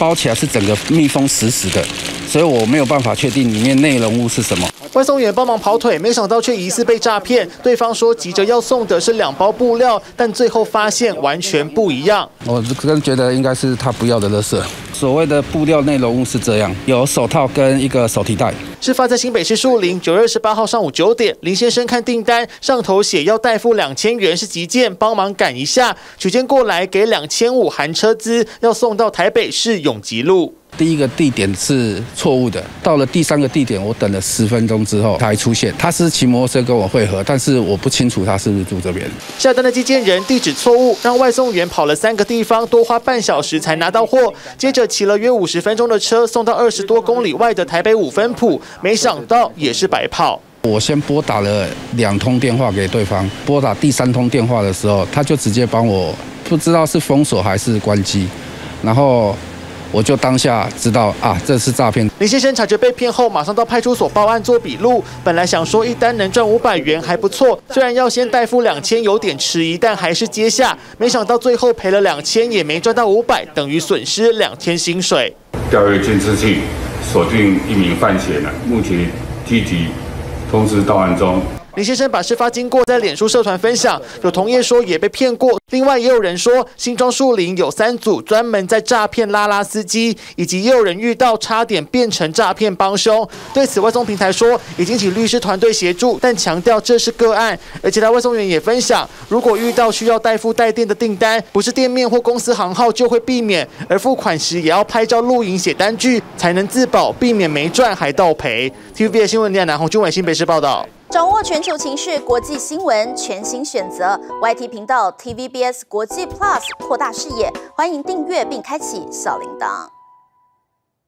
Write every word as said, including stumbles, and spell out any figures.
包起来是整个密封死死的，所以我没有办法确定里面内容物是什么。 外送员帮忙跑腿，没想到却疑似被诈骗。对方说急着要送的是两包布料，但最后发现完全不一样。 我真觉得应该是他不要的垃圾。所谓的布料内容物是这样，有手套跟一个手提袋。 事发在新北市树林，九月二十八号上午九点，林先生看订单，上头写要代付两千元是急件，帮忙赶一下。取件过来给两千五含车资，要送到台北市永吉路。 第一个地点是错误的，到了第三个地点，我等了十分钟之后才出现。他是骑摩托车跟我会合，但是我不清楚他是不是住这边。 下单的寄件人地址错误，让外送员跑了三个地方，多花半小时才拿到货。接着骑了约五十分钟的车，送到二十多公里外的台北五分埔，没想到也是白跑。 我先拨打了两通电话给对方，拨打第三通电话的时候，他就直接帮我不知道是封锁还是关机，然后我就当下知道啊，这是诈骗。 林先生察觉被骗后，马上到派出所报案做笔录。本来想说一单能赚五百元还不错，虽然要先代付两千有点迟疑，但还是接下。没想到最后赔了两千，也没赚到五百，等于损失两天薪水。 调阅监视器，锁定一名犯嫌人，目前积极通知到案中。 林先生把事发经过在脸书社团分享，有同业说也被骗过，另外也有人说新庄树林有三组专门在诈骗拉拉司机，以及也有人遇到差点变成诈骗帮凶。对此，外送平台说已经请律师团队协助，但强调这是个案。而其他外送员也分享，如果遇到需要代付代垫的订单，不是店面或公司行号就会避免，而付款时也要拍照录影写单据，才能自保，避免没赚还倒赔。T V B 新闻李南洪君伟新北市报道。 掌握全球情势、国际新闻，全新选择 Y T 频道 T V B S 国际 Plus， 扩大视野。欢迎订阅并开启小铃铛。